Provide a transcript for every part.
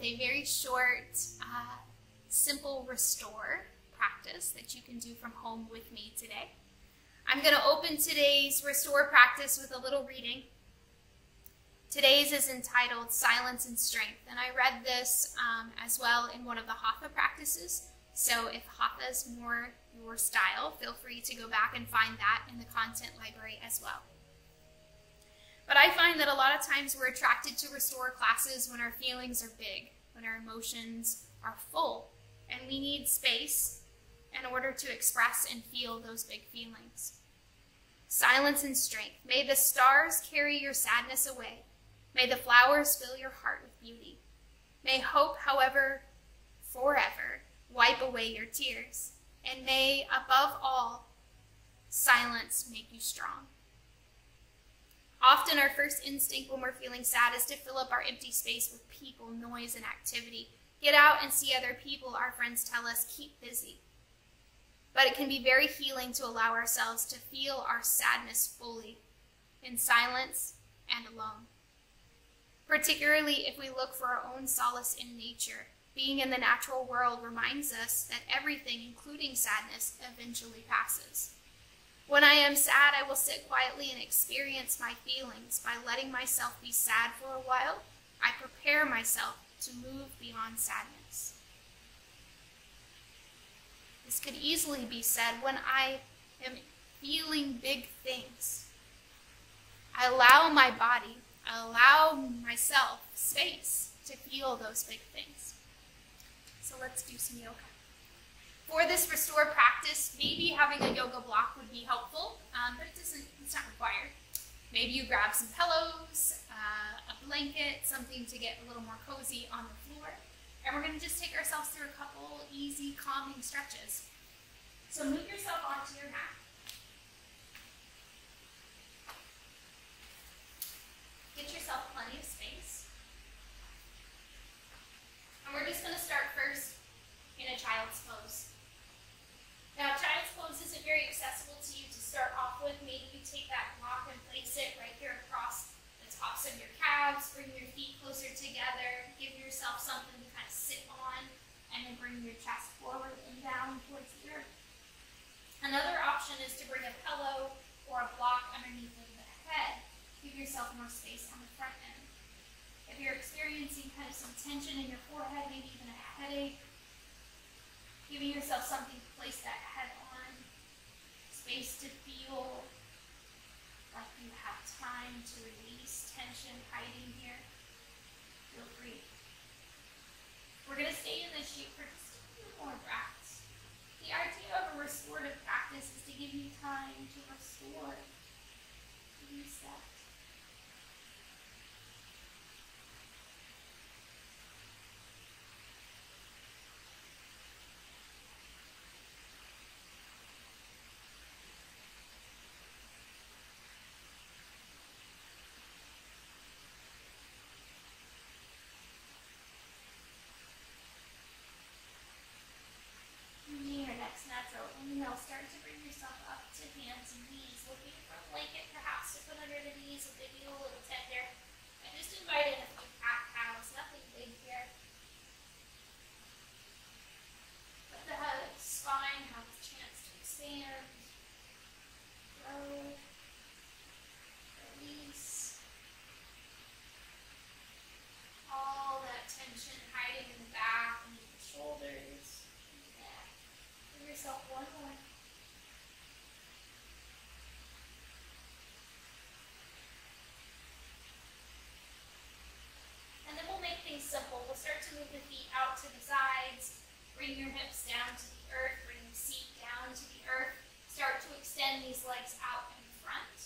a very short, simple restore practice that you can do from home with me today. I'm going to open today's restore practice with a little reading. Today's is entitled Silence and Strength, and I read this as well in one of the Hatha practices. So if Hatha is more your style, feel free to go back and find that in the content library as well. But I find that a lot of times we're attracted to restore classes when our feelings are big, when our emotions are full, and we need space in order to express and feel those big feelings. Silence and strength. May the stars carry your sadness away. May the flowers fill your heart with beauty. May hope, however, forever wipe away your tears. And may, above all, silence make you strong. Often our first instinct when we're feeling sad is to fill up our empty space with people, noise, and activity. Get out and see other people, our friends tell us, keep busy. But it can be very healing to allow ourselves to feel our sadness fully, in silence and alone. Particularly if we look for our own solace in nature. Being in the natural world reminds us that everything, including sadness, eventually passes. When I am sad, I will sit quietly and experience my feelings. By letting myself be sad for a while, I prepare myself to move beyond sadness. This could easily be said when I am feeling big things. I allow my body, I allow myself space to feel those big things. So let's do some yoga. For this restore practice, maybe having a yoga block would be helpful, but it's not required. Maybe you grab some pillows, a blanket, something to get a little more cozy on the floor. And we're going to just take ourselves through a couple easy, calming stretches. So move yourself onto your mat. Get yourself plenty of space. And we're just going to start first in a child's pose. Now, child's pose isn't very accessible to you to start off with. Maybe you take that block and place it right here across the tops of your calves. Bring your feet closer together. Give yourself something to kind of sit on, and then bring your chest forward and down towards the earth. Another option is to bring a pillow or a block underneath of the head. Give yourself more space on the front end. If you're experiencing kind of some tension in your forehead, maybe even a headache, giving yourself something to place that head on, space to feel like you have time to release tension hiding here. Feel free. We're going to stay in this shape for just a few more breaths. The idea of a restorative practice is to give you time to restore, to reset. Natural inhale, start to bring yourself up to hands and knees, looking for a blanket perhaps to put under the knees if they feel a little tender. I just invite in a few cat cows, nothing big here. Let the spine have a chance to expand, grow, release. All that tension hiding in the back and the shoulders. Give yourself one more. And then we'll make things simple. We'll start to move the feet out to the sides. Bring your hips down to the earth. Bring the seat down to the earth. Start to extend these legs out in front.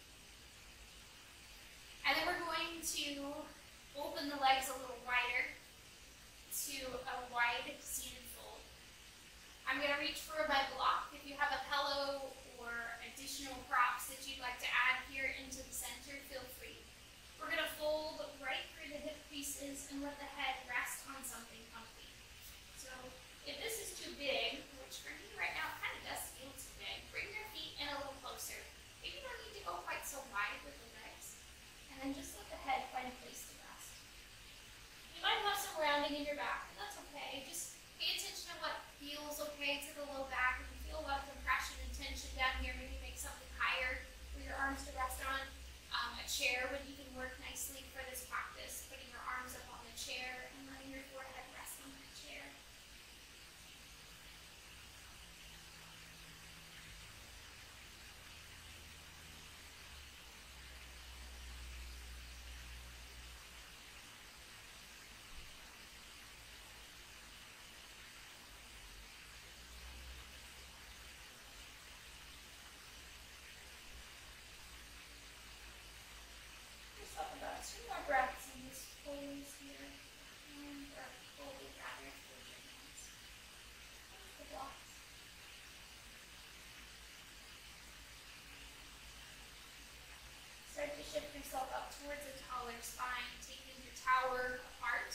And then we're going to open the legs a little wider to a wide seated fold. I'm going to reach for my block. If you have a pillow or additional props that you'd like to add here into the center, feel free. We're going to fold right through the hip creases and let the head rest on something comfy. So if this is too big, which for me right now kind of does feel too big, bring your feet in a little closer. Maybe you don't need to go quite so wide with the legs. And then just let the head find a place to rest. You might have some rounding in yourself up towards a taller spine, taking your tower apart.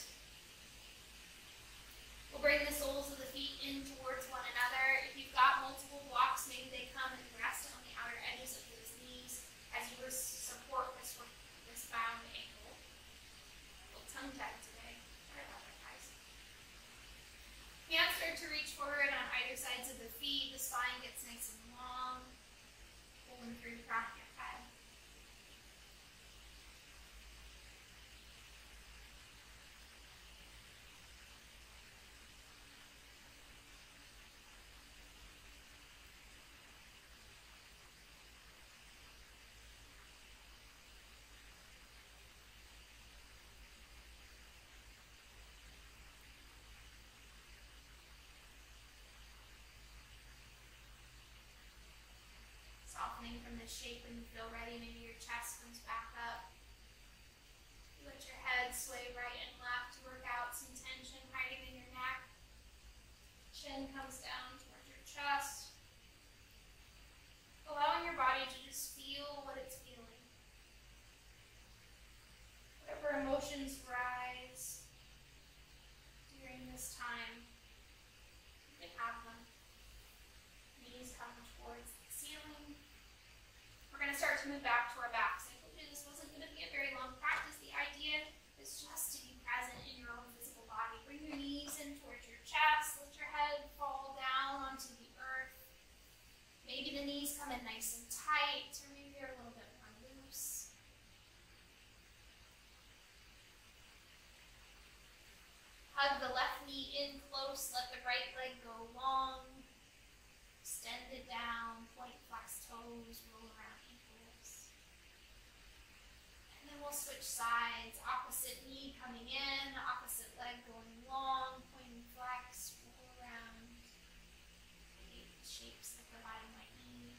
We'll bring the soles of the feet in towards one another. If you've got multiple blocks, maybe they come and rest on the outer edges of those knees as you support this bound ankle. A little tongue-tied today. Sorry about that, guys. Hands start to reach forward on either sides of the feet. The spine gets nice and long, pulling through the crown of your head. Softening from this shape when you feel ready. Maybe your chest comes back up. You let your head sway right and left to work out some tension hiding in your neck. Chin comes down towards your chest. Allowing your body to just feel what it's feeling. Whatever emotions rise during this time, you can have them. Knees come towards the ceiling. We're going to start to move back to our backs. I told you this wasn't going to be a very long practice. The idea is just to be present in your own physical body. Bring your knees in towards your chest. Let your head fall down onto the earth. Maybe the knees come in nice and tight, or maybe they're a little bit more loose. Hug the left knee in close. Let the right leg go long. Extend it down. Point, flex toes. Roll around ankles. And then we'll switch sides. Opposite knee coming in. Opposite leg going long. Point and flex. Roll around. Create the shapes that the body might need.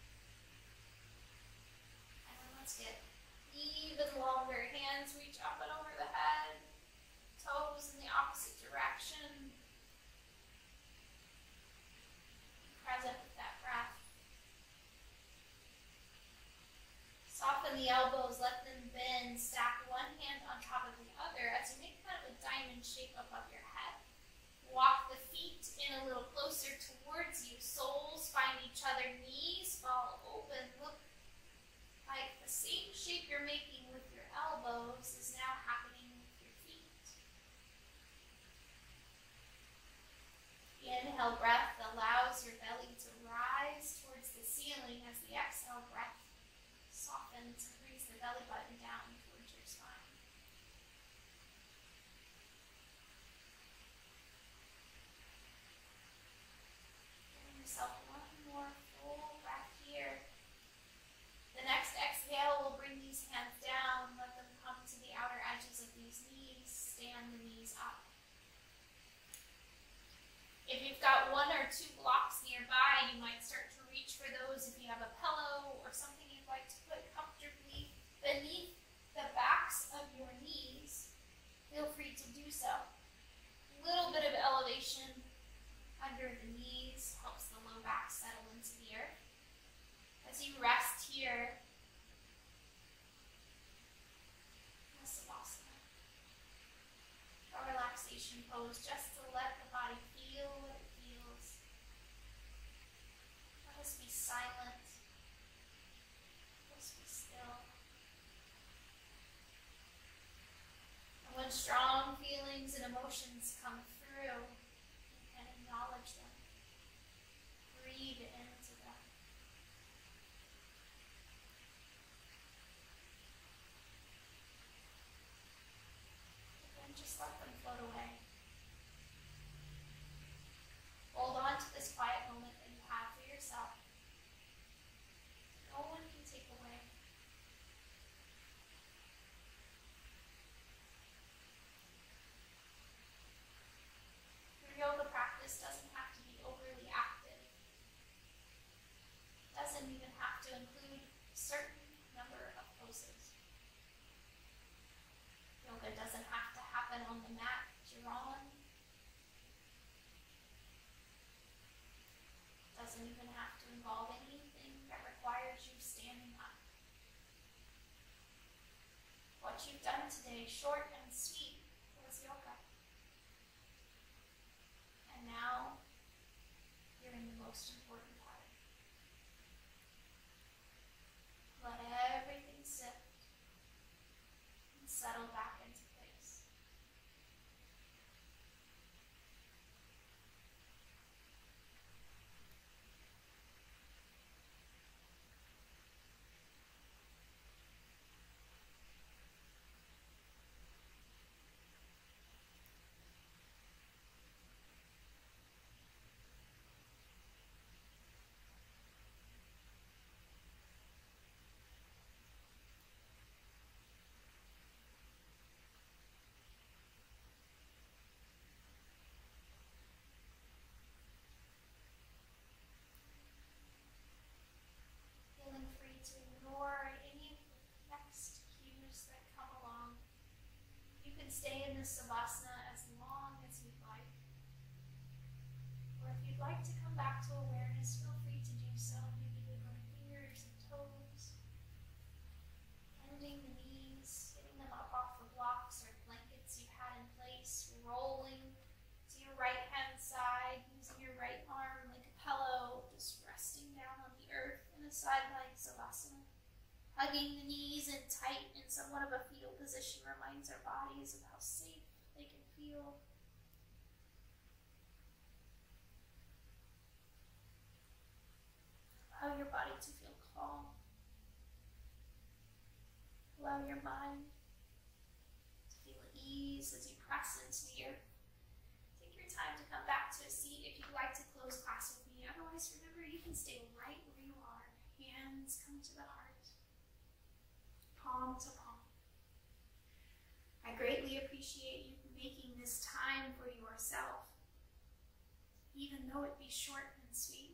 And then let's get even longer. Hands reach up and over the head. Toes in the opposite direction. Present with that breath. Soften the elbows, let them bend. Stack one hand on top of the other as you make kind of a diamond shape above your head. Walk the feet in a little closer towards you. Soles find each other. Knees fall open. Look like the same shape you're making with your elbows is now happening with your feet. The inhale breath allows your belly to rise towards the ceiling as the exhale breath softens and brings the belly button down towards your spine. Giving yourself one more full breath here. The next exhale will bring these hands down. Let them come to the outer edges of these knees. Stand the knees up. If you've got one or two blocks nearby, you might start to reach for those if you have a pillow or something you'd like to put comfortably beneath the backs of your knees. Feel free to do so. A little bit of elevation under the knees helps the low back settle into the earth. As you rest here, a relaxation pose just to let the body feel what it feels. Let us be silent. Let us be still. And when strong feelings and emotions come through, you can acknowledge them. Breathe into them. And just let them float away. Hold on to this quiet moment that you have for yourself. No one can take away. what you've done today, short and sweet, was yoga. And now you're in the most important part. Let everything sit and settle back into place. Feeling free to ignore any of the next cues that come along. You can stay in this savasana as long as you'd like. Or if you'd like to come back to awareness, feel free to do so. Maybe wiggle fingers and toes, bending the knees, getting them up off the blocks or blankets you've had in place, rolling to your right hand side, using your right arm like a pillow, just resting down on the earth in a side lying savasana. Hugging the knees in tight in somewhat of a fetal position reminds our bodies of how safe they can feel. Allow your body to feel calm. Allow your mind to feel ease as you press into the earth. Take your time to come back to a seat if you'd like to close class with me. Otherwise, remember, you can stay right where you are. Hands come to the heart, palm to palm. I greatly appreciate you making this time for yourself, even though it be short and sweet.